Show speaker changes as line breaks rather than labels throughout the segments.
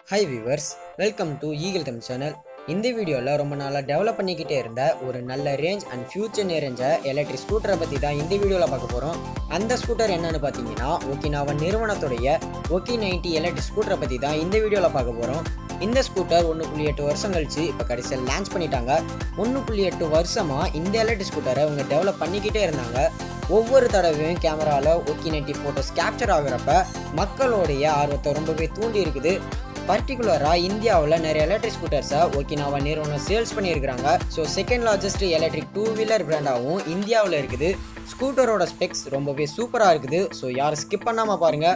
Hi viewers, welcome to Eagle Thumb channel. இந்த வீடியோல ரொம்ப நாளா டெவலப் பண்ணிக்கிட்டே இருந்த ஒரு நல்ல ரேஞ்ச் அண்ட் ஃபியூச்சர் நிறைஞ்ச எலக்ட்ரிக் ஸ்கூட்டரை பத்தி தான் இந்த வீடியோல பார்க்க போறோம். அந்த ஸ்கூட்டர் என்னன்னு பாத்தீங்கன்னா Okinawa நிறுவனத்துடைய Okhi 90 எலக்ட்ரிக் ஸ்கூட்டரை பத்தி தான் இந்த வீடியோல பார்க்க போறோம். இந்த ஸ்கூட்டர் 1.8 வருஷம் கழிச்சு இப்ப கடைசியா லான்ச் பண்ணிட்டாங்க. 1.8 வருஷமா இந்த எலக்ட்ரிக் ஸ்கூட்டரை அவங்க டெவலப் பண்ணிக்கிட்டே இருந்தாங்க. ஒவ்வொரு தடவையும் கேமரால Okhi 90 போட்டோஸ் கேப்சர் ஆகுறப்ப மக்களுடைய ஆர்வத்தை ரொம்பவே தூண்டி இருக்குது. பர்டிகுலரா இந்தியாவில் நிறைய எலக்ட்ரிக் ஸ்கூட்டர்ஸை Okinawa நிறுவனம் சேல்ஸ் பண்ணியிருக்கிறாங்க. ஸோ செகண்ட் லார்ஜஸ்ட் எலக்ட்ரிக் 2-வீலர் பிராண்டாகவும் இந்தியாவில் இருக்குது. ஸ்கூட்டரோட ஸ்பெக்ஸ் ரொம்பவே சூப்பராக இருக்குது. ஸோ யாரும் ஸ்கிப் பண்ணாமல் பாருங்க.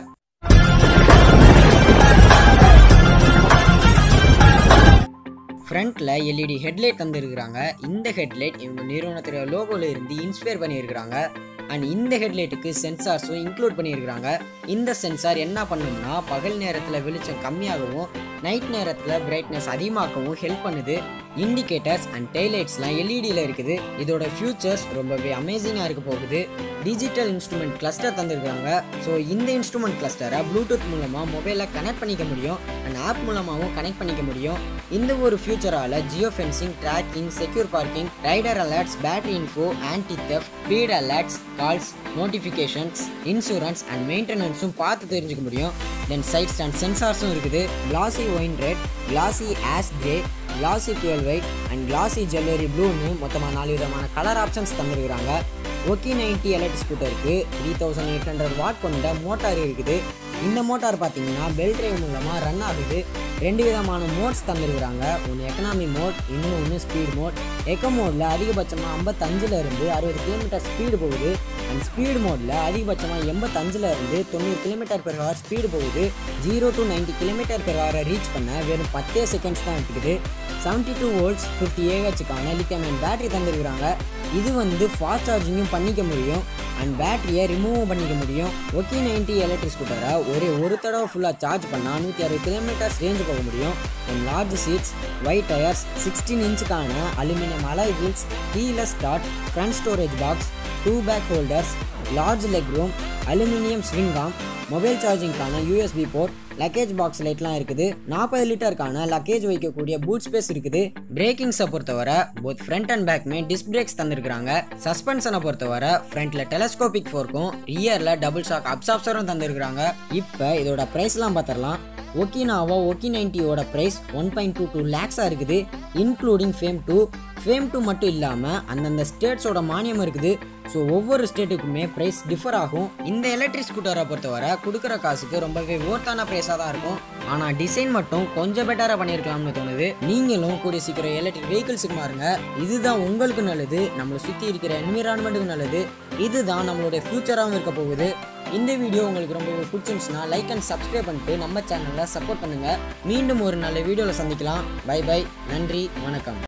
ஃப்ரண்ட்ல LED ஹெட்லைட் தந்துருக்குறாங்க. இந்த ஹெட்லைட் இவங்க நிறுவனத்தோட லோகோல இருந்து இன்ஸ்பயர் பண்ணியிருக்கிறாங்க. அண்ட் இந்த ஹெட்லைட்டுக்கு சென்சார்ஸும் இன்க்ளூட் பண்ணியிருக்கிறாங்க. இந்த சென்சார் என்ன பண்ணும்னா பகல் நேரத்தில் வெளிச்சம் கம்மியாகவும் நைட் நேரத்தில் பிரைட்னஸ் அதிகமாகவும் ஹெல்ப் பண்ணுது. இண்டிகேட்டர்ஸ் அண்ட் டெய்லைட்ஸ்லாம் எல்இடியில் இருக்குது. இதோட ஃபியூச்சர்ஸ் ரொம்பவே அமேசிங்காக இருக்க போகுது. டிஜிட்டல் இன்ஸ்ட்ருமெண்ட் கிளஸ்டர் தந்துருக்காங்க. ஸோ இந்த இன்ஸ்ட்ருமெண்ட் கிளஸ்டரை ப்ளூடூத் மூலமாக மொபைலில் கனெக்ட் பண்ணிக்க முடியும் அண்ட் ஆப் மூலமாகவும் கனெக்ட் பண்ணிக்க முடியும். இந்த ஒரு ஃபியூச்சரால் geo fencing, tracking, secure parking, rider alerts, battery info, anti theft, speed alerts, calls, notifications, insurance and மெயின்டெனன்ஸும் பார்த்து தெரிஞ்சுக்க முடியும். தென் சைட் ஸ்டாண்ட் சென்சார்ஸும் இருக்குது. Classy wine red, classy ash grey, classy pearl white and classy jewellery ப்ளூன்னு மொத்தமாக 4 விதமான colour options தந்துருக்குறாங்க. Okhi 90 எலக்ட்ரிக் ஸ்கூட்டருக்கு 3800 வாட் கொண்ட மோட்டார் இருக்குது. இந்த மோட்டார் பார்த்தீங்கன்னா பெல்ட் டிரைவ் மூலமாக ரன் ஆகுது. 2 விதமான மோட்ஸ் தந்துருக்குறாங்க. ஒன்று எக்கனாமி மோட், இன்னொன்று ஸ்பீட் மோட். எக்கோ மோடில் அதிகபட்சமாக 55 60 கிலோமீட்டர் ஸ்பீடு போகுது. அண்ட் ஸ்பீடு மோடில் அதிகபட்சமாக 85 90 km/h ஸ்பீடு போகுது. 0 to 90 km/h ரீச் பண்ண வெறும் 10 செகண்ட்ஸ் தான் எடுத்துக்குது. 72 volts 50 Ah lithium ion battery தந்துருக்குறாங்க. இது ஃபாஸ்ட் சார்ஜிங்கும் பண்ணிக்க முடியும் அண்ட் பேட்டரியை ரிமூவும் பண்ணிக்க முடியும். Okhi 90 எலக்ட்ரிக் ஸ்கூட்டரை ஒரு தடவை ஃபுல்லாக சார்ஜ் பண்ணால் 160 km ரேஞ்சு போக முடியும். And large seats, wide tyres, 16 இன்ச்சுக்கான aluminium alloy wheels, keyless start, front storage box, 2 bag holders, large leg room, aluminium swing arm, mobile சார்ஜிங்கான USB போர்ட், லக்கேஜ் பாக்ஸ் லைட்லாம் இருக்குது. 40 லிட்டருக்கான லக்கேஜ் வைக்கக்கூடிய பூட் ஸ்பேஸ் இருக்குது. பிரேக்கிங்ஸை பொறுத்தவரை போத் ஃப்ரண்ட் அண்ட் பேக்மே டிஸ்க் பிரேக்ஸ் தந்திருக்காங்க. சஸ்பென்ஷனை பொறுத்தவரை ஃப்ரண்ட்ல டெலஸ்கோபிக் ஃபோர்க்கும் ரியர்ல டபுள் ஷாக் அப்சார்பரும் தந்திருக்காங்க. இப்போ இதோட பிரைஸ்லாம் பார்த்துடலாம். Okinawa Okhi 90 பிரைஸ் 1.22 lakhs இருக்குது, இன்க்ளூடிங் ஃபேம் 2. ஃபேம் 2 மட்டும் இல்லாமல் அந்தந்த ஸ்டேட்ஸோட மானியம் இருக்குது. ஸோ ஒவ்வொரு ஸ்டேட்டுக்குமே ப்ரைஸ் டிஃபர் ஆகும். இந்த எலக்ட்ரிக் ஸ்கூட்டரை பொறுத்தவரை கொடுக்குற காசுக்கு ரொம்பவே ஓர்த்தான ப்ரைஸாக தான் இருக்கும். ஆனால் டிசைன் மட்டும் கொஞ்சம் பெட்டராக பண்ணியிருக்கலாம்னு தோணுது. நீங்களும் கூடிய சீக்கிரம் எலக்ட்ரிக் வெஹிக்கிள்ஸுக்கு மாறுங்க. இதுதான் உங்களுக்கு நல்லது, நம்மளை சுற்றி இருக்கிற என்விரான்மெண்ட்டுக்கு நல்லது. இதுதான் நம்மளுடைய ஃபியூச்சராகவும் இருக்க போகுது. இந்த வீடியோ உங்களுக்கு ரொம்பவே பிடிச்சிருந்துச்சுன்னா லைக் அண்ட் சப்ஸ்கிரைப் பண்ணிட்டு நம்ம சேனலை சப்போர்ட் பண்ணுங்கள். மீண்டும் ஒரு நல்ல வீடியோவில் சந்திக்கலாம். பை பை, நன்றி, வணக்கம்.